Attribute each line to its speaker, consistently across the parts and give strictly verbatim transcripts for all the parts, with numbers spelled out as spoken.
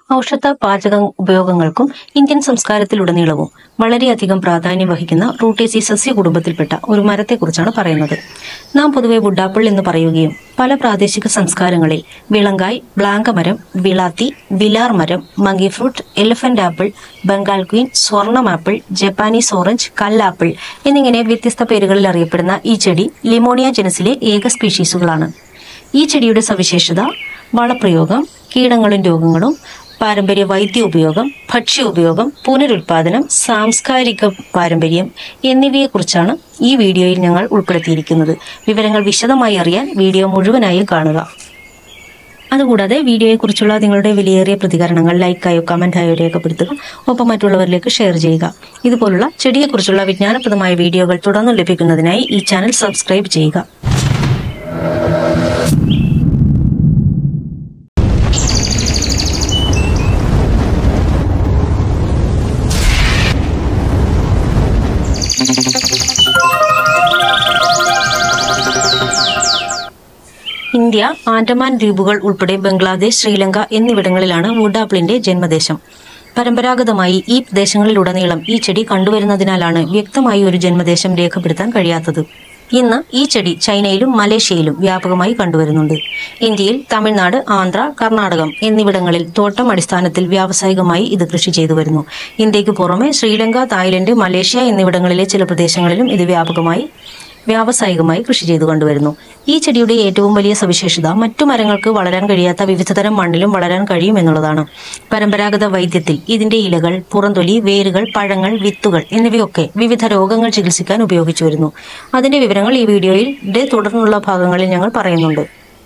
Speaker 1: ഔഷധ പാചക ഉപയോഗങ്ങൾക്കും ഇന്ത്യൻ സംസ്കാരത്തിലുടനീളവും വളരെയധികം പ്രാധാന്യം വഹിക്കുന്ന റൂട്ടേസി സസ്യ കുടുംബത്തിൽപ്പെട്ട ഒരു മരത്തെക്കുറിച്ചാണ് പറയുന്നത്. നാം പൊതുവെ വുഡാപ്പിൾ എന്ന് പറയുകയും പല പ്രാദേശിക സംസ്കാരങ്ങളിൽ വിളങ്കായ്, ബ്ലാങ്ക മരം, വിളാത്തി, വിലാർ മരം, monkey fruit, elephant apple, Bengal queen, സ്വർണം ആപ്പിൾ, ജപ്പാനീസ് ഓറഞ്ച്, കല്ലാപ്പിൾ എന്നിങ്ങനെ വ്യത്യസ്ത പേരുകളിൽ അറിയപ്പെടുന്ന ഈ ചെടി ലിമോണിയ ജനസിലെ ഏക സ്പീഷീസുകളാണ്. ഈ ചെടിയുടെ സവിശേഷത വളപ്രയോഗം, കീടങ്ങളും രോഗങ്ങളും, പാരമ്പര്യ വൈദ്യ ഉപയോഗം, ഭക്ഷ്യ ഉപയോഗം, പുനരുൽപാദനം, സാംസ്കാരിക പാരമ്പര്യം എന്നിവയെക്കുറിച്ചാണ് ഈ വീഡിയോയിൽ ഞങ്ങൾ ഉൾപ്പെടുത്തിയിരിക്കുന്നത്. വിവരങ്ങൾ വിശദമായി അറിയാൻ വീഡിയോ മുഴുവനായും കാണുക. അതുകൂടാതെ വീഡിയോയെക്കുറിച്ചുള്ള നിങ്ങളുടെ വിലയേറിയ പ്രതികരണങ്ങൾ ലൈക്കായോ കമന്റായോ രേഖപ്പെടുത്തുക. ഒപ്പം മറ്റുള്ളവരിലേക്ക് ഷെയർ ചെയ്യുക. ഇതുപോലുള്ള ചെടിയെക്കുറിച്ചുള്ള വിജ്ഞാനപ്രദമായ വീഡിയോകൾ തുടർന്നും ലഭിക്കുന്നതിനായി ഈ ചാനൽ സബ്സ്ക്രൈബ് ചെയ്യുക. ഇന്ത്യ, ആൻഡമാൻ ദ്വീപുകൾ ഉൾപ്പെടെ ബംഗ്ലാദേശ്, ശ്രീലങ്ക എന്നിവിടങ്ങളിലാണ് വുഡാപ്പിളിന്റെ ജന്മദേശം. പരമ്പരാഗതമായി ഈ പ്രദേശങ്ങളിലുടനീളം ഈ ചെടി കണ്ടുവരുന്നതിനാലാണ് വ്യക്തമായി ഒരു ജന്മദേശം രേഖപ്പെടുത്താൻ കഴിയാത്തത്. ഇന്ന് ഈ ചെടി ചൈനയിലും മലേഷ്യയിലും വ്യാപകമായി കണ്ടുവരുന്നുണ്ട്. ഇന്ത്യയിൽ തമിഴ്നാട്, ആന്ധ്ര, കർണാടകം എന്നിവിടങ്ങളിൽ തോട്ടം അടിസ്ഥാനത്തിൽ വ്യാവസായികമായി ഇത് കൃഷി ചെയ്തു വരുന്നു. ഇന്ത്യക്ക് പുറമെ ശ്രീലങ്ക, തായ്ലൻഡ്, മലേഷ്യ എന്നിവിടങ്ങളിലെ ചില പ്രദേശങ്ങളിലും ഇത് വ്യാപകമായി വ്യാവസായികമായി കൃഷി ചെയ്തു കണ്ടുവരുന്നു. ഈ ചെടിയുടെ ഏറ്റവും വലിയ സവിശേഷത മറ്റു മരങ്ങൾക്ക് വളരാൻ കഴിയാത്ത വിവിധതരം മണ്ണിലും വളരാൻ കഴിയും എന്നുള്ളതാണ്. പരമ്പരാഗത വൈദ്യത്തിൽ ഇതിന്റെ ഇലകൾ, പുറന്തൊലി, വേരുകൾ, പഴങ്ങൾ, വിത്തുകൾ എന്നിവയൊക്കെ വിവിധ രോഗങ്ങൾ ചികിത്സിക്കാൻ ഉപയോഗിച്ചു വരുന്നു. അതിന്റെ വിവരങ്ങൾ ഈ വീഡിയോയുടെ തുടർന്നുള്ള ഭാഗങ്ങളിൽ ഞങ്ങൾ പറയുന്നുണ്ട്.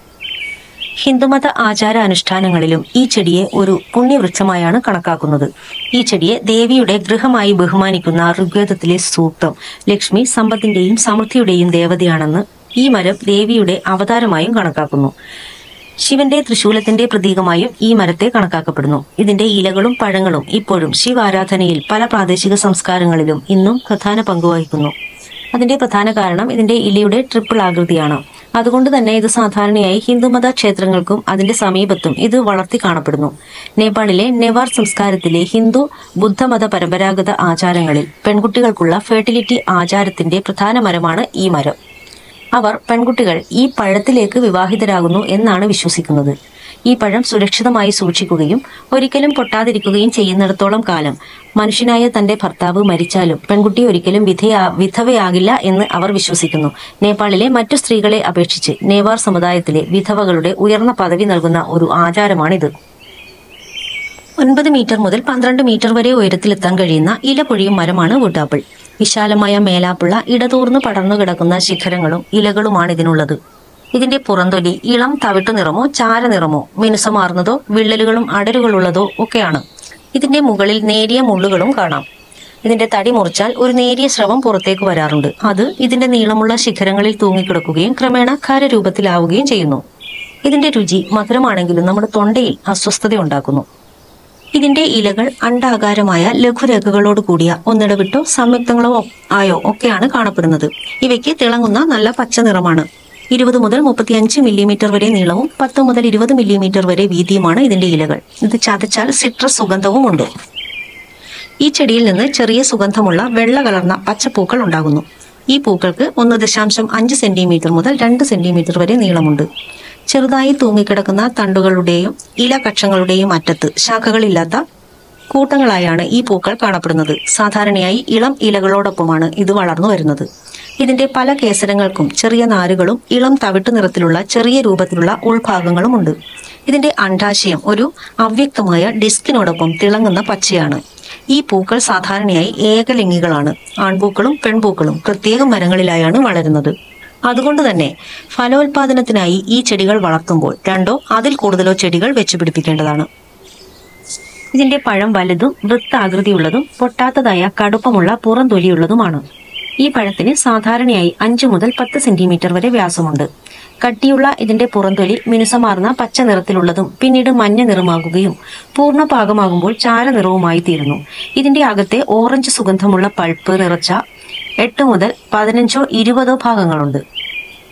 Speaker 1: ഹിന്ദുമത ആചാര അനുഷ്ഠാനങ്ങളിലും ഈ ചെടിയെ ഒരു പുണ്യവൃക്ഷമായാണ് കണക്കാക്കുന്നത്. ഈ ചെടിയെ ദേവിയുടെ ഗൃഹമായി ബഹുമാനിക്കുന്ന ഋഗ്വേദത്തിലെ സൂക്തം ലക്ഷ്മി സമ്പത്തിന്റെയും സമൃദ്ധിയുടെയും ദേവതയാണെന്ന് ഈ മരം ദേവിയുടെ അവതാരമായും കണക്കാക്കുന്നു. ശിവന്റെ ത്രിശൂലത്തിന്റെ പ്രതീകമായും ഈ മരത്തെ കണക്കാക്കപ്പെടുന്നു. ഇതിന്റെ ഇലകളും പഴങ്ങളും ഇപ്പോഴും ശിവാരാധനയിൽ പല പ്രാദേശിക സംസ്കാരങ്ങളിലും ഇന്നും പ്രധാന പങ്കുവഹിക്കുന്നു. അതിന്റെ പ്രധാന കാരണം ഇതിന്റെ ഇലയുടെ ട്രിപ്പിൾ ആകൃതിയാണ്. അതുകൊണ്ട് തന്നെ ഇത് സാധാരണയായി ഹിന്ദുമത ക്ഷേത്രങ്ങൾക്കും അതിന്റെ സമീപത്തും ഇത് വളർത്തി കാണപ്പെടുന്നു. നേപ്പാളിലെ നെവാർ സംസ്കാരത്തിലെ ഹിന്ദു ബുദ്ധമത പരമ്പരാഗത ആചാരങ്ങളിൽ പെൺകുട്ടികൾക്കുള്ള ഫെർട്ടിലിറ്റി ആചാരത്തിന്റെ പ്രധാന മരമാണ് ഈ മരം. അവർ പെൺകുട്ടികൾ ഈ പഴത്തിലേക്ക് വിവാഹിതരാകുന്നു എന്നാണ് വിശ്വസിക്കുന്നത്. ഈ പഴം സുരക്ഷിതമായി സൂക്ഷിക്കുകയും ഒരിക്കലും പൊട്ടാതിരിക്കുകയും ചെയ്യുന്നിടത്തോളം കാലം മനുഷ്യനായ തന്റെ ഭർത്താവ് മരിച്ചാലും പെൺകുട്ടി ഒരിക്കലും വിധയാ വിധവയാകില്ല എന്ന് അവർ വിശ്വസിക്കുന്നു. നേപ്പാളിലെ മറ്റു സ്ത്രീകളെ അപേക്ഷിച്ച് നേവാർ സമുദായത്തിലെ വിധവകളുടെ ഉയർന്ന പദവി നൽകുന്ന ഒരു ആചാരമാണിത്. ഒൻപത് മീറ്റർ മുതൽ പന്ത്രണ്ട് മീറ്റർ വരെ ഉയരത്തിലെത്താൻ കഴിയുന്ന ഇല പൊഴിയും മരമാണ് വുഡാപ്പിൾ. വിശാലമായ മേലാപ്പുള്ള ഇടതൂർന്ന് പടർന്നു കിടക്കുന്ന ശിഖരങ്ങളും ഇലകളുമാണ് ഇതിനുള്ളത്. ഇതിന്റെ പുറന്തൊലി ഇളം തവിട്ടു നിറമോ ചാരനിറമോ മിനുസമാർന്നതോ വിള്ളലുകളും അടരുകളുള്ളതോ ഒക്കെയാണ്. ഇതിന്റെ മുകളിൽ നേരിയ മുള്ളുകളും കാണാം. ഇതിന്റെ തടി മുറിച്ചാൽ ഒരു നേരിയ സ്രവം പുറത്തേക്ക് വരാറുണ്ട്. അത് ഇതിന്റെ നീളമുള്ള ശിഖരങ്ങളിൽ തൂങ്ങിക്കിടക്കുകയും ക്രമേണ ഖരരൂപത്തിലാവുകയും ചെയ്യുന്നു. ഇതിന്റെ രുചി മധുരമാണെങ്കിലും നമ്മുടെ തൊണ്ടയിൽ അസ്വസ്ഥത ഉണ്ടാക്കുന്നു. ഇതിന്റെ ഇലകൾ അണ്ഡാകാരമായ ലഘുരേഖകളോട് കൂടിയ ഒന്നിടവിട്ടോ സംയുക്തങ്ങളോ ആയോ ഒക്കെയാണ് കാണപ്പെടുന്നത്. ഇവയ്ക്ക് തിളങ്ങുന്ന നല്ല പച്ച നിറമാണ്. ഇരുപത് മുതൽ മുപ്പത്തിയഞ്ച് മില്ലിമീറ്റർ വരെ നീളവും പത്ത് മുതൽ ഇരുപത് മില്ലിമീറ്റർ വരെ വീതിയുമാണ് ഇതിന്റെ ഇലകൾ. ഇത് ചതച്ചാൽ സിട്രസ് സുഗന്ധവും ഉണ്ട്. ഈ ചെടിയിൽ നിന്ന് ചെറിയ സുഗന്ധമുള്ള വെള്ള കലർന്ന പച്ചപ്പൂക്കൾ ഉണ്ടാകുന്നു. ഈ പൂക്കൾക്ക് ഒന്ന് ദശാംശം അഞ്ച് സെന്റിമീറ്റർ മുതൽ രണ്ട് സെന്റിമീറ്റർ വരെ നീളമുണ്ട്. ചെറുതായി തൂങ്ങിക്കിടക്കുന്ന തണ്ടുകളുടെയും ഇല കക്ഷങ്ങളുടെയും അറ്റത്ത് ശാഖകളില്ലാത്ത കൂട്ടങ്ങളായാണ് ഈ പൂക്കൾ കാണപ്പെടുന്നത്. സാധാരണയായി ഇളം ഇലകളോടൊപ്പമാണ് ഇത് വളർന്നു വരുന്നത്. ഇതിന്റെ പല കേസരങ്ങൾക്കും ചെറിയ നാരുകളും ഇളം തവിട്ടു നിറത്തിലുള്ള ചെറിയ രൂപത്തിലുള്ള ഉൾഭാഗങ്ങളുമുണ്ട്. ഇതിന്റെ അണ്ഡാശയം ഒരു അവ്യക്തമായ ഡിസ്കിനോടൊപ്പം തിളങ്ങുന്ന പച്ചയാണ്. ഈ പൂക്കൾ സാധാരണയായി ഏകലിംഗികളാണ്. ആൺപൂക്കളും പെൺപൂക്കളും പ്രത്യേകം മരങ്ങളിലായാണ് വളരുന്നത്. അതുകൊണ്ട് തന്നെ ഫലോത്പാദനത്തിനായി ഈ ചെടികൾ വളർത്തുമ്പോൾ രണ്ടോ അതിൽ കൂടുതലോ ചെടികൾ വെച്ചുപിടിപ്പിക്കേണ്ടതാണ്. ഇതിന്റെ പഴം വലുതും വൃത്താകൃതിയുള്ളതും പൊട്ടാത്തതായ കടുപ്പമുള്ള പുറം തൊലിയുള്ളതുമാണ്. ഈ പഴത്തിന് സാധാരണയായി അഞ്ചു മുതൽ പത്ത് സെന്റിമീറ്റർ വരെ വ്യാസമുണ്ട്. കട്ടിയുള്ള ഇതിന്റെ പുറന്തൊലി മിനുസമാർന്ന പച്ച നിറത്തിലുള്ളതും പിന്നീട് മഞ്ഞ നിറമാകുകയും പൂർണ്ണ പാകമാകുമ്പോൾ ചാര നിറവുമായി തീരുന്നു. ഇതിന്റെ അകത്തെ ഓറഞ്ച് സുഗന്ധമുള്ള പൾപ്പ് നിറച്ച എട്ട് മുതൽ പതിനഞ്ചോ ഇരുപതോ ഭാഗങ്ങളുണ്ട്.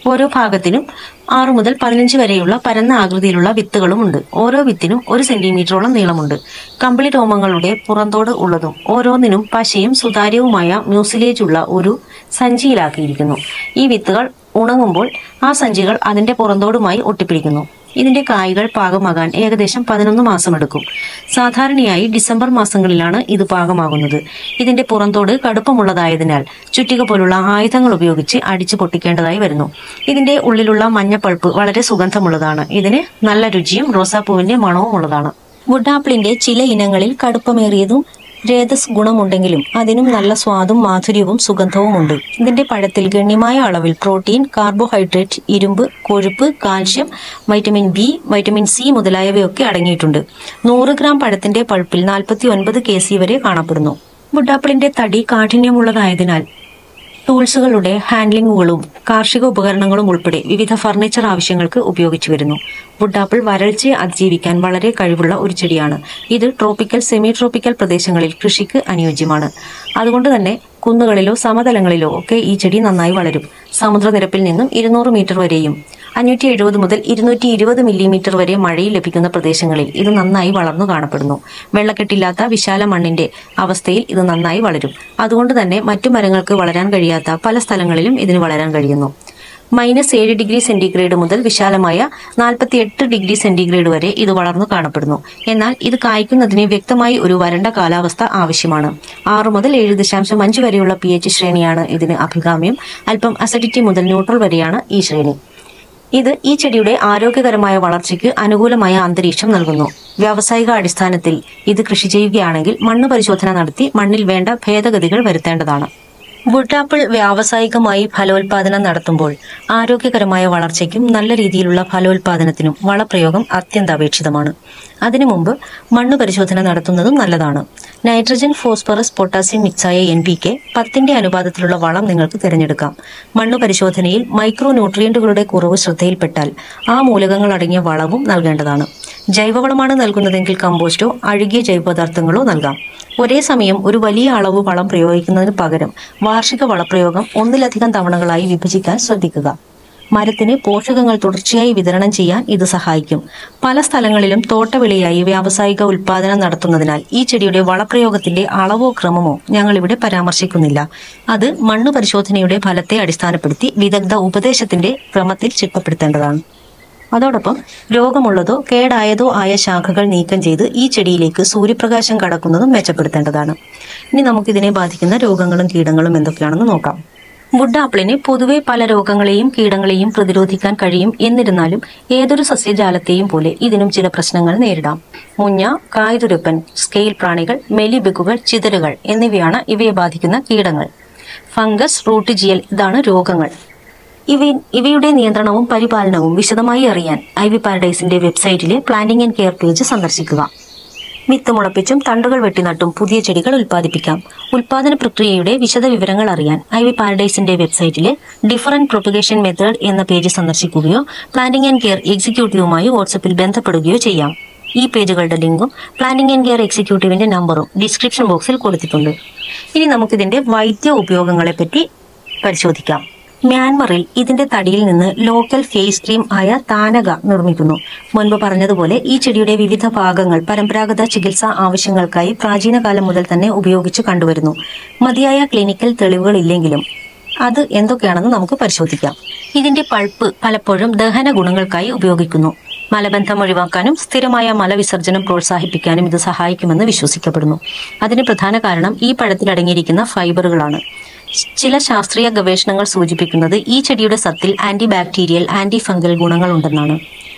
Speaker 1: ഓരോ ഭാഗത്തിനും ആറു മുതൽ പതിനഞ്ച് വരെയുള്ള പരന്ന ആകൃതിയിലുള്ള വിത്തുകളുമുണ്ട്. ഓരോ വിത്തിനും ഒരു സെന്റിമീറ്ററോളം നീളമുണ്ട്. കമ്പിളി രോമങ്ങളുടെ പുറന്തോട് ഉള്ളതും ഓരോന്നിനും പശയും സുതാര്യവുമായ മ്യൂസിലേജ് ഉള്ള ഒരു സഞ്ചിയിലാക്കിയിരിക്കുന്നു. ഈ വിത്തുകൾ ഉണങ്ങുമ്പോൾ ആ സഞ്ചികൾ അതിന്റെ പുറന്തോടുമായി ഒട്ടിപ്പിടിക്കുന്നു. ഇതിന്റെ കായ്കൾ പാകമാകാൻ ഏകദേശം പതിനൊന്ന് മാസമെടുക്കും. സാധാരണയായി ഡിസംബർ മാസങ്ങളിലാണ് ഇത് പാകമാകുന്നത്. ഇതിന്റെ പുറന്തോട് കടുപ്പമുള്ളതായതിനാൽ ചുറ്റിക പോലുള്ള ആയുധങ്ങൾ ഉപയോഗിച്ച് അടിച്ചു പൊട്ടിക്കേണ്ടതായി വരുന്നു. ഇതിന്റെ ഉള്ളിലുള്ള മഞ്ഞപ്പൾപ്പ് വളരെ സുഗന്ധമുള്ളതാണ്. ഇതിന് നല്ല രുചിയും റോസാപ്പൂവിന്റെ മണവും ഉള്ളതാണ്. വുഡ് ആപ്പിളിന്റെ ചില ഇനങ്ങളിൽ കടുപ്പമേറിയതും രേതസ് ഗുണമുണ്ടെങ്കിലും അതിനും നല്ല സ്വാദും മാധുര്യവും സുഗന്ധവും ഉണ്ട്. ഇതിന്റെ പഴത്തിൽ ഗണ്യമായ അളവിൽ പ്രോട്ടീൻ, കാർബോഹൈഡ്രേറ്റ്, ഇരുമ്പ്, കൊഴുപ്പ്, calcium, vitamin B, vitamin C മുതലായവയൊക്കെ അടങ്ങിയിട്ടുണ്ട്. നൂറ് ഗ്രാം പഴത്തിന്റെ പൾപ്പിൽ നാൽപ്പത്തി ഒൻപത് കെ സി വരെ കാണപ്പെടുന്നു. വുഡ് ആപ്പിളിന്റെ തടി കാഠിന്യമുള്ളതായതിനാൽ ടൂൾസുകളുടെ ഹാൻഡ്ലിങ്ങുകളും കാർഷിക ഉപകരണങ്ങളും ഉൾപ്പെടെ വിവിധ ഫർണിച്ചർ ആവശ്യങ്ങൾക്ക് ഉപയോഗിച്ചു വരുന്നു. വുഡ് ആപ്പിൾ വരൾച്ചയെ അതിജീവിക്കാൻ വളരെ കഴിവുള്ള ഒരു ചെടിയാണ്. ഇത് ട്രോപ്പിക്കൽ, സെമി ട്രോപ്പിക്കൽ പ്രദേശങ്ങളിൽ കൃഷിക്ക് അനുയോജ്യമാണ്. അതുകൊണ്ട് തന്നെ കുന്നുകളിലോ സമതലങ്ങളിലോ ഒക്കെ ഈ ചെടി നന്നായി വളരും. സമുദ്രനിരപ്പിൽ നിന്നും ഇരുന്നൂറ് മീറ്റർ വരെയും അഞ്ഞൂറ്റി എഴുപത് മുതൽ ഇരുന്നൂറ്റി ഇരുപത് മില്ലിമീറ്റർ വരെ മഴയിൽ ലഭിക്കുന്ന പ്രദേശങ്ങളിൽ ഇത് നന്നായി വളർന്നു കാണപ്പെടുന്നു. വെള്ളക്കെട്ടില്ലാത്ത വിശാല മണ്ണിന്റെ അവസ്ഥയിൽ ഇത് നന്നായി വളരും. അതുകൊണ്ട് തന്നെ മറ്റു മരങ്ങൾക്ക് വളരാൻ കഴിയാത്ത പല സ്ഥലങ്ങളിലും ഇതിന് വളരാൻ കഴിയുന്നു. മൈനസ് ഏഴ് ഡിഗ്രി സെന്റിഗ്രേഡ് മുതൽ വിശാലമായ നാൽപ്പത്തി എട്ട് ഡിഗ്രി സെന്റിഗ്രേഡ് വരെ ഇത് വളർന്നു കാണപ്പെടുന്നു. എന്നാൽ ഇത് കായ്ക്കുന്നതിന് വ്യക്തമായി ഒരു വരണ്ട കാലാവസ്ഥ ആവശ്യമാണ്. ആറ് മുതൽ ഏഴ് ദശാംശം അഞ്ച് വരെയുള്ള പി എച്ച് ശ്രേണിയാണ് ഇതിന് അഭികാമ്യം. അല്പം അസിഡിറ്റി മുതൽ ന്യൂട്രൽ വരെയാണ് ഈ ശ്രേണി. ഇത് ഈ ചെടിയുടെ ആരോഗ്യകരമായ വളർച്ചയ്ക്ക് അനുകൂലമായ അന്തരീക്ഷം നൽകുന്നു. വ്യാവസായിക അടിസ്ഥാനത്തിൽ ഇത് കൃഷി ചെയ്യുകയാണെങ്കിൽ മണ്ണ് പരിശോധന നടത്തി മണ്ണിൽ വേണ്ട ഭേദഗതികൾ വരുത്തേണ്ടതാണ്. വുഡ് ആപ്പിൾ വ്യാവസായികമായി ഫലോൽപാദനം നടത്തുമ്പോൾ ആരോഗ്യകരമായ വളർച്ചയ്ക്കും നല്ല രീതിയിലുള്ള ഫലോൽപാദനത്തിനും വളപ്രയോഗം അത്യന്താപേക്ഷിതമാണ്. അതിനു മുമ്പ് മണ്ണ് പരിശോധന നടത്തുന്നതും നല്ലതാണ്. നൈട്രജൻ, ഫോസ്ഫറസ്, പൊട്ടാസ്യം മിക്സായ എൻ പി കെ പത്തിന്റെ അനുപാതത്തിലുള്ള വളം നിങ്ങൾക്ക് തിരഞ്ഞെടുക്കാം. മണ്ണ് പരിശോധനയിൽ മൈക്രോ ന്യൂട്രിയന്റുകളുടെ കുറവ് ശ്രദ്ധയിൽപ്പെട്ടാൽ ആ മൂലകങ്ങൾ അടങ്ങിയ വളവും നൽകേണ്ടതാണ്. ജൈവവളമാണ് നൽകുന്നതെങ്കിൽ കമ്പോസ്റ്റോ അഴുകിയ ജൈവപദാർത്ഥങ്ങളോ നൽകാം. ഒരേ സമയം ഒരു വലിയ അളവ് വളം പ്രയോഗിക്കുന്നതിന് പകരം വാർഷിക വളപ്രയോഗം ഒന്നിലധികം തവണകളായി വിഭജിക്കാൻ ശ്രദ്ധിക്കുക. മരത്തിന് പോഷകങ്ങൾ തുടർച്ചയായി വിതരണം ചെയ്യാൻ ഇത് സഹായിക്കും. പല സ്ഥലങ്ങളിലും തോട്ടവിളയായി വ്യാവസായിക ഉൽപാദനം നടത്തുന്നതിനാൽ ഈ ചെടിയുടെ വളപ്രയോഗത്തിന്റെ അളവോ ക്രമമോ ഞങ്ങളിവിടെ പരാമർശിക്കുന്നില്ല. അത് മണ്ണ് പരിശോധനയുടെ ഫലത്തെ അടിസ്ഥാനപ്പെടുത്തി വിദഗ്ധ ഉപദേശത്തിന്റെ ക്രമത്തിൽ ചിട്ടപ്പെടുത്തേണ്ടതാണ്. അതോടൊപ്പം രോഗമുള്ളതോ കേടായതോ ആയ ശാഖകൾ നീക്കം ചെയ്ത് ഈ ചെടിയിലേക്ക് സൂര്യപ്രകാശം കടക്കുന്നതും മെച്ചപ്പെടുത്തേണ്ടതാണ്. ഇനി നമുക്കിതിനെ ബാധിക്കുന്ന രോഗങ്ങളും കീടങ്ങളും എന്തൊക്കെയാണെന്ന് നോക്കാം. വുഡ് ആപ്പിളിന് പൊതുവെ പല രോഗങ്ങളെയും കീടങ്ങളെയും പ്രതിരോധിക്കാൻ കഴിയും. എന്നിരുന്നാലും ഏതൊരു സസ്യജാലത്തെയും പോലെ ഇതിനും ചില പ്രശ്നങ്ങൾ നേരിടാം. മുഞ്ഞ, കായ്തുരപ്പൻ, സ്കെയിൽ പ്രാണികൾ, മെലിബഗുകൾ, ചിതലുകൾ എന്നിവയാണ് ഇവയെ ബാധിക്കുന്ന കീടങ്ങൾ. ഫംഗസ്, റൂട്ട് ജിയൽ ഇതാണ് രോഗങ്ങൾ. ഇവ ഇവയുടെ നിയന്ത്രണവും പരിപാലനവും വിശദമായി അറിയാൻ ഐ വി പാരഡൈസിന്റെ വെബ്സൈറ്റിലെ പ്ലാന്റിംഗ് ആൻഡ് കെയർ പേജ് സന്ദർശിക്കുക. വിത്ത് മുളപ്പിച്ചും തണ്ടുകൾ വെട്ടിനട്ടും പുതിയ ചെടികൾ ഉൽപ്പാദിപ്പിക്കാം. ഉൽപാദന പ്രക്രിയയുടെ വിശദ വിവരങ്ങൾ അറിയാൻ ഐ വി പാരഡൈസിന്റെ വെബ്സൈറ്റിലെ ഡിഫറൻറ്റ് പ്രൊപ്പഗേഷൻ മെത്തേഡ് എന്ന പേജ് സന്ദർശിക്കുകയോ പ്ലാന്റിംഗ് ആൻഡ് കെയർ എക്സിക്യൂട്ടീവുമായി വാട്സപ്പിൽ ബന്ധപ്പെടുകയോ ചെയ്യാം. ഈ പേജുകളുടെ ലിങ്കും പ്ലാന്റിംഗ് ആൻഡ് കെയർ എക്സിക്യൂട്ടീവിന്റെ നമ്പറും ഡിസ്ക്രിപ്ഷൻ ബോക്സിൽ കൊടുത്തിട്ടുണ്ട്. ഇനി നമുക്കിതിന്റെ വൈദ്യ ഉപയോഗങ്ങളെ പറ്റി പരിശോധിക്കാം. മ്യാൻമറിൽ ഇതിന്റെ തടിയിൽ നിന്ന് ലോക്കൽ ഫേസ് ക്രീം ആയ താനക നിർമ്മിക്കുന്നു. മുൻപ് പറഞ്ഞതുപോലെ ഈ ചെടിയുടെ വിവിധ ഭാഗങ്ങൾ പരമ്പരാഗത ചികിത്സാ ആവശ്യങ്ങൾക്കായി പ്രാചീന കാലം മുതൽ തന്നെ ഉപയോഗിച്ച് കണ്ടുവരുന്നു. മതിയായ ക്ലിനിക്കൽ തെളിവുകൾ ഇല്ലെങ്കിലും അത് എന്തൊക്കെയാണെന്ന് നമുക്ക് പരിശോധിക്കാം. ഇതിന്റെ പൾപ്പ് പലപ്പോഴും ദഹന ഗുണങ്ങൾക്കായി ഉപയോഗിക്കുന്നു. മലബന്ധം ഒഴിവാക്കാനും സ്ഥിരമായ മലവിസർജനം പ്രോത്സാഹിപ്പിക്കാനും ഇത് സഹായിക്കുമെന്ന് വിശ്വസിക്കപ്പെടുന്നു. അതിന് പ്രധാന കാരണം ഈ പഴത്തിൽ അടങ്ങിയിരിക്കുന്ന ഫൈബറുകളാണ്. ചില ശാസ്ത്രീയ ഗവേഷണങ്ങൾ സൂചിപ്പിക്കുന്നത് ഈ ചെടിയുടെ സത്തിൽ ആന്റി ബാക്ടീരിയൽ, ആന്റി ഫംഗൽ ഗുണങ്ങളുണ്ടെന്നാണ്.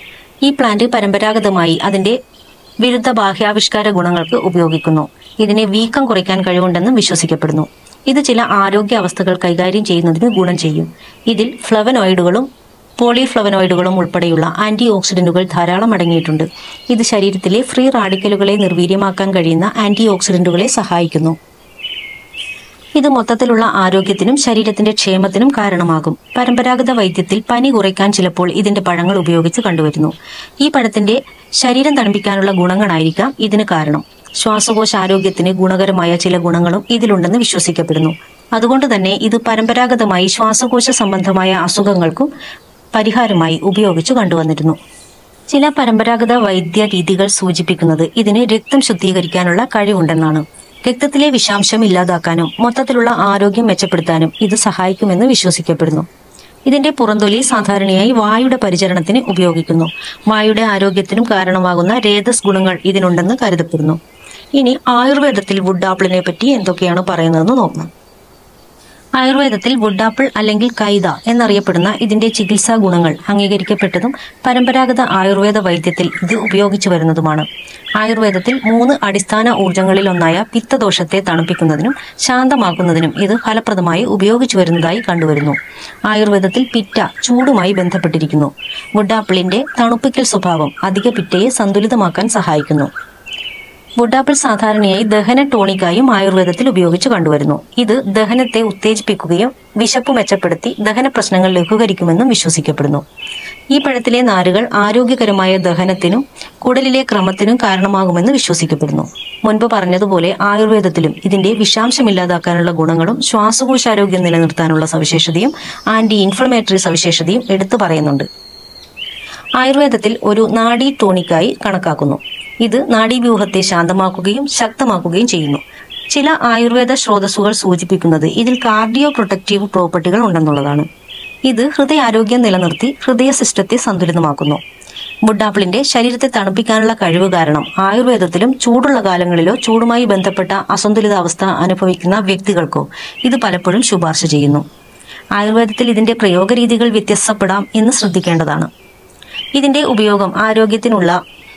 Speaker 1: ഈ പ്ലാന്റ് പരമ്പരാഗതമായി അതിന്റെ വിരുദ്ധ ബാഹ്യാവിഷ്കാര ഗുണങ്ങൾക്ക് ഉപയോഗിക്കുന്നു. ഇതിനെ വീക്കം കുറയ്ക്കാൻ കഴിവുണ്ടെന്നും വിശ്വസിക്കപ്പെടുന്നു. ഇത് ചില ആരോഗ്യ അവസ്ഥകൾ കൈകാര്യം ചെയ്യുന്നതിന് ഗുണം ചെയ്യും. ഇതിൽ ഫ്ലവനോയിഡുകളും പോളിഫ്ലവനോയിഡുകളും ഉൾപ്പെടെയുള്ള ആന്റി ഓക്സിഡന്റുകൾ ധാരാളം അടങ്ങിയിട്ടുണ്ട്. ഇത് ശരീരത്തിലെ ഫ്രീ റാഡിക്കലുകളെ നിർവീര്യമാക്കാൻ കഴിയുന്ന ആന്റി ഓക്സിഡന്റുകളെ സഹായിക്കുന്നു. ഇത് മൊത്തത്തിലുള്ള ആരോഗ്യത്തിനും ശരീരത്തിന്റെ ക്ഷേമത്തിനും കാരണമാകും. പരമ്പരാഗത വൈദ്യത്തിൽ പനി കുറയ്ക്കാൻ ചിലപ്പോൾ ഇതിന്റെ പഴങ്ങൾ ഉപയോഗിച്ച് കണ്ടുവരുന്നു. ഈ പഴത്തിന്റെ ശരീരം തണുപ്പിക്കാനുള്ള ഗുണങ്ങളായിരിക്കാം ഇതിന് കാരണം. ശ്വാസകോശ ആരോഗ്യത്തിന് ഗുണകരമായ ചില ഗുണങ്ങളും ഇതിലുണ്ടെന്ന് വിശ്വസിക്കപ്പെടുന്നു. അതുകൊണ്ട് തന്നെ ഇത് പരമ്പരാഗതമായി ശ്വാസകോശ സംബന്ധമായ അസുഖങ്ങൾക്കും പരിഹാരമായി ഉപയോഗിച്ചു കണ്ടുവന്നിരുന്നു. ചില പരമ്പരാഗത വൈദ്യ രീതികൾ സൂചിപ്പിക്കുന്നത് ഇതിന് രക്തം ശുദ്ധീകരിക്കാനുള്ള കഴിവുണ്ടെന്നാണ്. രക്തത്തിലെ വിഷാംശം ഇല്ലാതാക്കാനും മൊത്തത്തിലുള്ള ആരോഗ്യം മെച്ചപ്പെടുത്താനും ഇത് സഹായിക്കുമെന്ന് വിശ്വസിക്കപ്പെടുന്നു. ഇതിന്റെ പുറന്തൊലി സാധാരണയായി വായുടെ പരിചരണത്തിന് ഉപയോഗിക്കുന്നു. വായുടെ ആരോഗ്യത്തിനും കാരണമാകുന്ന രേതസ് ഗുണങ്ങൾ ഇതിനുണ്ടെന്ന് കരുതപ്പെടുന്നു. ഇനി ആയുർവേദത്തിൽ വുഡ് ആപ്പിളിനെ പറ്റി എന്തൊക്കെയാണ് പറയുന്നതെന്ന് നോക്കാം. ആയുർവേദത്തിൽ വുഡ് ആപ്പിൾ അല്ലെങ്കിൽ കൈത എന്നറിയപ്പെടുന്ന ഇതിന്റെ ചികിത്സാ ഗുണങ്ങൾ അംഗീകരിക്കപ്പെട്ടതും പരമ്പരാഗത ആയുർവേദ വൈദ്യത്തിൽ ഇത് ഉപയോഗിച്ചു വരുന്നതുമാണ്. ആയുർവേദത്തിൽ മൂന്ന് അടിസ്ഥാന ഊർജങ്ങളിലൊന്നായ പിത്തദോഷത്തെ തണുപ്പിക്കുന്നതിനും ശാന്തമാക്കുന്നതിനും ഇത് ഫലപ്രദമായി ഉപയോഗിച്ചു വരുന്നതായി കണ്ടുവരുന്നു. ആയുർവേദത്തിൽ പിറ്റ ചൂടുമായി ബന്ധപ്പെട്ടിരിക്കുന്നു. വുഡ് ആപ്പിളിന്റെ തണുപ്പിക്കൽ സ്വഭാവം അധിക പിറ്റയെ സന്തുലിതമാക്കാൻ സഹായിക്കുന്നു. വുഡ് ആപ്പിൾ സാധാരണയായി ദഹന ടോണിക്കായും ആയുർവേദത്തിൽ ഉപയോഗിച്ച് കണ്ടുവരുന്നു. ഇത് ദഹനത്തെ ഉത്തേജിപ്പിക്കുകയും വിശപ്പ് മെച്ചപ്പെടുത്തി ദഹന പ്രശ്നങ്ങൾ ലഘൂകരിക്കുമെന്നും വിശ്വസിക്കപ്പെടുന്നു. ഈ പഴത്തിലെ നാരുകൾ ആരോഗ്യകരമായ ദഹനത്തിനും കുടലിലെ ക്രമത്തിനും കാരണമാകുമെന്ന് വിശ്വസിക്കപ്പെടുന്നു. മുൻപ് പറഞ്ഞതുപോലെ ആയുർവേദത്തിലും ഇതിന്റെ വിഷാംശമില്ലാതാക്കാനുള്ള ഗുണങ്ങളും ശ്വാസകോശാരോഗ്യം നിലനിർത്താനുള്ള സവിശേഷതയും ആന്റി ഇൻഫ്ലമേറ്ററി സവിശേഷതയും എടുത്തു പറയുന്നുണ്ട്. ആയുർവേദത്തിൽ ഒരു നാഡീ ടോണിക്കായി കണക്കാക്കുന്നു. ഇത് നാഡീവ്യൂഹത്തെ ശാന്തമാക്കുകയും ശക്തമാക്കുകയും ചെയ്യുന്നു. ചില ആയുർവേദ സ്രോതസ്സുകൾ സൂചിപ്പിക്കുന്നത് ഇതിൽ കാർഡിയോ പ്രൊട്ടക്റ്റീവ് പ്രോപ്പർട്ടികൾ ഉണ്ടെന്നുള്ളതാണ്. ഇത് ഹൃദയാരോഗ്യം നിലനിർത്തി ഹൃദയ സിസ്റ്റത്തെ സന്തുലിതമാക്കുന്നു. വുഡ് ആപ്പിളിന്റെ ശരീരത്തെ തണുപ്പിക്കാനുള്ള കഴിവ് കാരണം ആയുർവേദത്തിലും ചൂടുള്ള കാലങ്ങളിലോ ചൂടുമായി ബന്ധപ്പെട്ട അസന്തുലിതാവസ്ഥ അനുഭവിക്കുന്ന വ്യക്തികൾക്കോ ഇത് പലപ്പോഴും ശുപാർശ ചെയ്യുന്നു. ആയുർവേദത്തിൽ ഇതിന്റെ പ്രയോഗരീതികൾ വ്യത്യസ്തപ്പെടാം എന്ന് ശ്രദ്ധിക്കേണ്ടതാണ്. ഇതിന്റെ ഉപയോഗം ആരോഗ്യത്തിനുള്ള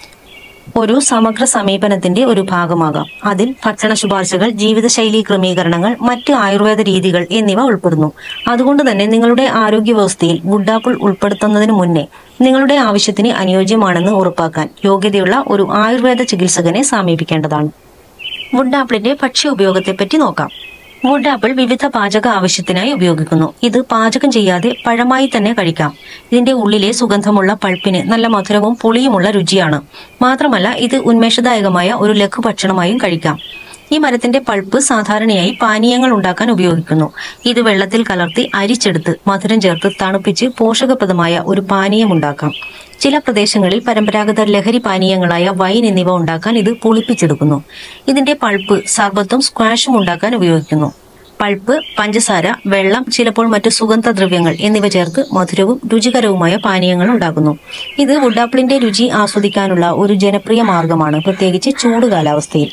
Speaker 1: ഒരു സമഗ്ര സമീപനത്തിന്റെ ഒരു ഭാഗമാകാം. അതിൽ ഭക്ഷണ ശുപാർശകൾ, ജീവിതശൈലി ക്രമീകരണങ്ങൾ, മറ്റ് ആയുർവേദ രീതികൾ എന്നിവ ഉൾപ്പെടുന്നു. അതുകൊണ്ട് തന്നെ നിങ്ങളുടെ ആരോഗ്യ വ്യവസ്ഥയിൽ വുഡ് ആപ്പിൾ ഉൾപ്പെടുത്തുന്നതിന് മുന്നേ നിങ്ങളുടെ ആവശ്യത്തിന് അനുയോജ്യമാണെന്ന് ഉറപ്പാക്കാൻ യോഗ്യതയുള്ള ഒരു ആയുർവേദ ചികിത്സകനെ സമീപിക്കേണ്ടതാണ്. വുഡ് ആപ്പിളിന്റെ ഭക്ഷ്യ ഉപയോഗത്തെപ്പറ്റി നോക്കാം. വുഡ് ആപ്പിൾ വിവിധ പാചക ആവശ്യത്തിനായി ഉപയോഗിക്കുന്നു. ഇത് പാചകം ചെയ്യാതെ പഴമായി തന്നെ കഴിക്കാം. ഇതിന്റെ ഉള്ളിലെ സുഗന്ധമുള്ള പൾപ്പിന് നല്ല മധുരവും പുളിയുമുള്ള രുചിയാണ്. മാത്രമല്ല ഇത് ഉന്മേഷദായകമായ ഒരു ലഘുഭക്ഷണമായും കഴിക്കാം. ഈ മരത്തിന്റെ പൾപ്പ് സാധാരണയായി പാനീയങ്ങൾ ഉണ്ടാക്കാൻ ഉപയോഗിക്കുന്നു. ഇത് വെള്ളത്തിൽ കലർത്തി അരിച്ചെടുത്ത് മധുരം ചേർത്ത് തണുപ്പിച്ച് പോഷകപ്രദമായ ഒരു പാനീയം ഉണ്ടാക്കാം. ചില പ്രദേശങ്ങളിൽ പരമ്പരാഗത ലഹരി പാനീയങ്ങളായ വൈൻ എന്നിവ ഉണ്ടാക്കാൻ ഇത് പുളിപ്പിച്ചെടുക്കുന്നു. ഇതിന്റെ പൾപ്പ് സർബത്തും സ്ക്വാഷും ഉണ്ടാക്കാൻ ഉപയോഗിക്കുന്നു. പൾപ്പ്, പഞ്ചസാര, വെള്ളം, ചിലപ്പോൾ മറ്റു സുഗന്ധദ്രവ്യങ്ങൾ എന്നിവ ചേർത്ത് മധുരവും രുചികരവുമായ പാനീയങ്ങൾ ഉണ്ടാക്കുന്നു. ഇത് വുഡ് ആപ്പിളിന്റെ രുചി ആസ്വദിക്കാനുള്ള ഒരു ജനപ്രിയ മാർഗമാണ്, പ്രത്യേകിച്ച് ചൂട് കാലാവസ്ഥയിൽ.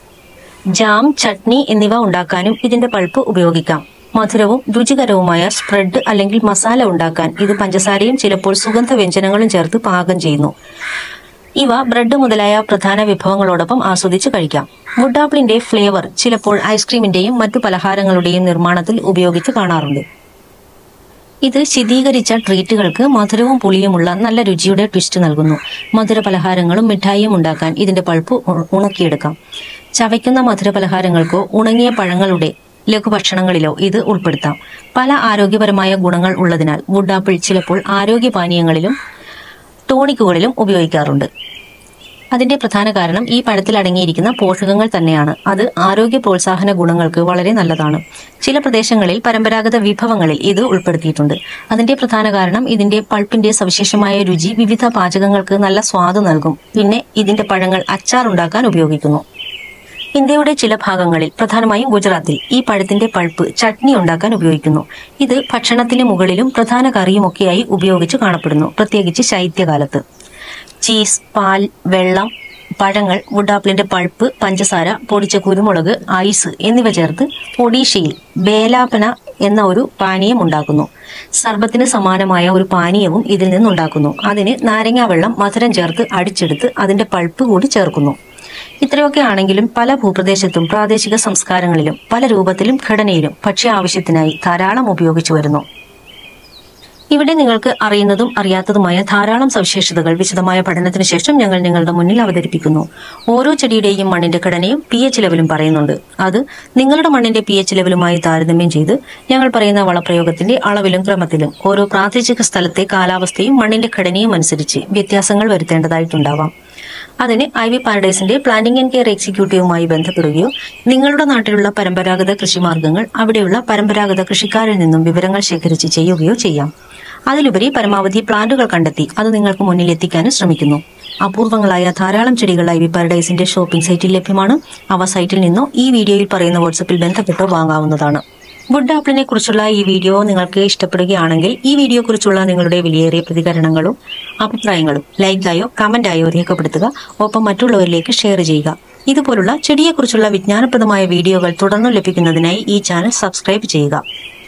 Speaker 1: ജാം, ചട്നി എന്നിവ ഉണ്ടാക്കാനും ഇതിന്റെ പൾപ്പ് ഉപയോഗിക്കാം. മധുരവും രുചികരവുമായ സ്പ്രെഡ് അല്ലെങ്കിൽ മസാല ഉണ്ടാക്കാൻ ഇത് പഞ്ചസാരയും ചിലപ്പോൾ സുഗന്ധ വ്യഞ്ജനങ്ങളും ചേർത്ത് പാകം ചെയ്യുന്നു. ഇവ ബ്രെഡ് മുതലായ പ്രധാന വിഭവങ്ങളോടൊപ്പം ആസ്വദിച്ച് കഴിക്കാം. വുഡ് ആപ്പിളിന്റെ ഫ്ലേവർ ചിലപ്പോൾ ഐസ്ക്രീമിന്റെയും മറ്റു പലഹാരങ്ങളുടെയും നിർമ്മാണത്തിൽ ഉപയോഗിച്ച് കാണാറുണ്ട്. ഇത് ശീതീകരിച്ച ട്രീറ്റുകൾക്ക് മധുരവും പുളിയുമുള്ള നല്ല രുചിയുടെ ട്വിസ്റ്റ് നൽകുന്നു. മധുര പലഹാരങ്ങളും മിഠായിയും ഉണ്ടാക്കാൻ ഇതിന്റെ പൾപ്പ് ഉണക്കിയെടുക്കാം. ചവയ്ക്കുന്ന മധുര പലഹാരങ്ങൾക്കോ ഉണങ്ങിയ പഴങ്ങളുടെ ലഘുഭക്ഷണങ്ങളിലോ ഇത് ഉൾപ്പെടുത്താം. പല ആരോഗ്യപരമായ ഗുണങ്ങൾ ഉള്ളതിനാൽ വുഡ് ആപ്പിൾ ചിലപ്പോൾ ആരോഗ്യപാനീയങ്ങളിലും ടോണിക്കുകളിലും ഉപയോഗിക്കാറുണ്ട്. അതിന്റെ പ്രധാന കാരണം ഈ പഴത്തിൽ അടങ്ങിയിരിക്കുന്ന പോഷകങ്ങൾ തന്നെയാണ്. അത് ആരോഗ്യ പ്രോത്സാഹന ഗുണങ്ങൾക്ക് വളരെ നല്ലതാണ്. ചില പ്രദേശങ്ങളിൽ പരമ്പരാഗത വിഭവങ്ങളിൽ ഇത് ഉൾപ്പെടുത്തിയിട്ടുണ്ട്. അതിന്റെ പ്രധാന കാരണം ഇതിന്റെ പൾപ്പിന്റെ സവിശേഷമായ രുചി വിവിധ പാചകങ്ങൾക്ക് നല്ല സ്വാദ് നൽകും. പിന്നെ ഇതിന്റെ പഴങ്ങൾ അച്ചാർ ഉണ്ടാക്കാൻ ഉപയോഗിക്കുന്നു. ഇന്ത്യയുടെ ചില ഭാഗങ്ങളിൽ, പ്രധാനമായും ഗുജറാത്തിൽ, ഈ പഴത്തിന്റെ പൾപ്പ് ചട്നി ഉണ്ടാക്കാൻ ഉപയോഗിക്കുന്നു. ഇത് ഭക്ഷണത്തിന് മുകളിലും പ്രധാന കറിയുമൊക്കെയായി ഉപയോഗിച്ച് കാണപ്പെടുന്നു, പ്രത്യേകിച്ച് ശൈത്യകാലത്ത്. ചീസ്, പാൽ, വെള്ളം, പഴങ്ങൾ, വുഡ് ആപ്പിളിന്റെ പൾപ്പ്, പഞ്ചസാര, പൊടിച്ച കുരുമുളക്, ഐസ് എന്നിവ ചേർത്ത് ഒഡീഷയിൽ ബേലാപന എന്ന ഒരു പാനീയം ഉണ്ടാക്കുന്നു. സർബത്തിന് സമാനമായ ഒരു പാനീയവും ഇതിൽ നിന്നുണ്ടാക്കുന്നു. അതിന് നാരങ്ങാ വെള്ളം മധുരം ചേർത്ത് അടിച്ചെടുത്ത് അതിന്റെ പൾപ്പ് കൂടി ചേർക്കുന്നു. ഇത്രയൊക്കെ ആണെങ്കിലും പല ഭൂപ്രദേശത്തും പ്രാദേശിക സംസ്കാരങ്ങളിലും പല രൂപത്തിലും ഘടനയിലും ഭക്ഷ്യ ആവശ്യത്തിനായി ധാരാളം ഉപയോഗിച്ചു വരുന്നു. ഇവിടെ നിങ്ങൾക്ക് അറിയുന്നതും അറിയാത്തതുമായ ധാരാളം സവിശേഷതകൾ വിശദമായ പഠനത്തിന് ശേഷം ഞങ്ങൾ നിങ്ങളുടെ മുന്നിൽ അവതരിപ്പിക്കുന്നു. ഓരോ ചെടിയുടെയും മണ്ണിന്റെ ഘടനയും പി എച്ച് ലെവലും പറയുന്നുണ്ട്. അത് നിങ്ങളുടെ മണ്ണിന്റെ പി എച്ച് ലെവലുമായി താരതമ്യം ചെയ്ത് ഞങ്ങൾ പറയുന്ന വളപ്രയോഗത്തിന്റെ അളവിലും ക്രമത്തിലും ഓരോ പ്രാദേശിക സ്ഥലത്തെ കാലാവസ്ഥയും മണ്ണിന്റെ ഘടനയും അനുസരിച്ച് വ്യത്യാസങ്ങൾ വരുത്തേണ്ടതായിട്ടുണ്ടാവാം. അതിന് ഐ വി പാരഡൈസിന്റെ പ്ലാന്റിംഗ് ആൻഡ് കെയർ എക്സിക്യൂട്ടീവുമായി ബന്ധപ്പെടുകയോ നിങ്ങളുടെ നാട്ടിലുള്ള പരമ്പരാഗത കൃഷിമാർഗ്ഗങ്ങൾ അവിടെയുള്ള പരമ്പരാഗത കൃഷിക്കാരിൽ നിന്നും വിവരങ്ങൾ ശേഖരിച്ച് ചെയ്യുകയോ ചെയ്യാം. അതിലുപരി പരമാവധി പ്ലാന്റുകൾ കണ്ടെത്തി അത് നിങ്ങൾക്ക് മുന്നിൽ എത്തിക്കാനും ശ്രമിക്കുന്നു. അപൂർവങ്ങളായ ധാരാളം ചെടികൾ ഐ വി പാരഡൈസിന്റെ ഷോപ്പിംഗ് സൈറ്റിൽ ലഭ്യമാണ്. അവ സൈറ്റിൽ നിന്നോ ഈ വീഡിയോയിൽ പറയുന്ന വാട്സപ്പിൽ ബന്ധപ്പെട്ടോ വാങ്ങാവുന്നതാണ്. വുഡ് ആപ്പിളിനെ കുറിച്ചുള്ള ഈ വീഡിയോ നിങ്ങൾക്ക് ഇഷ്ടപ്പെടുകയാണെങ്കിൽ ഈ വീഡിയോ കുറിച്ചുള്ള നിങ്ങളുടെ വിലയേറിയ പ്രതികരണങ്ങളും അഭിപ്രായങ്ങളും ലൈക്കായോ കമന്റായോ രേഖപ്പെടുത്തുക. ഒപ്പം മറ്റുള്ളവരിലേക്ക് ഷെയർ ചെയ്യുക. ഇതുപോലുള്ള ചെടിയെക്കുറിച്ചുള്ള വിജ്ഞാനപ്രദമായ വീഡിയോകൾ തുടർന്നും ലഭിക്കുന്നതിനായി ഈ ചാനൽ സബ്സ്ക്രൈബ് ചെയ്യുക.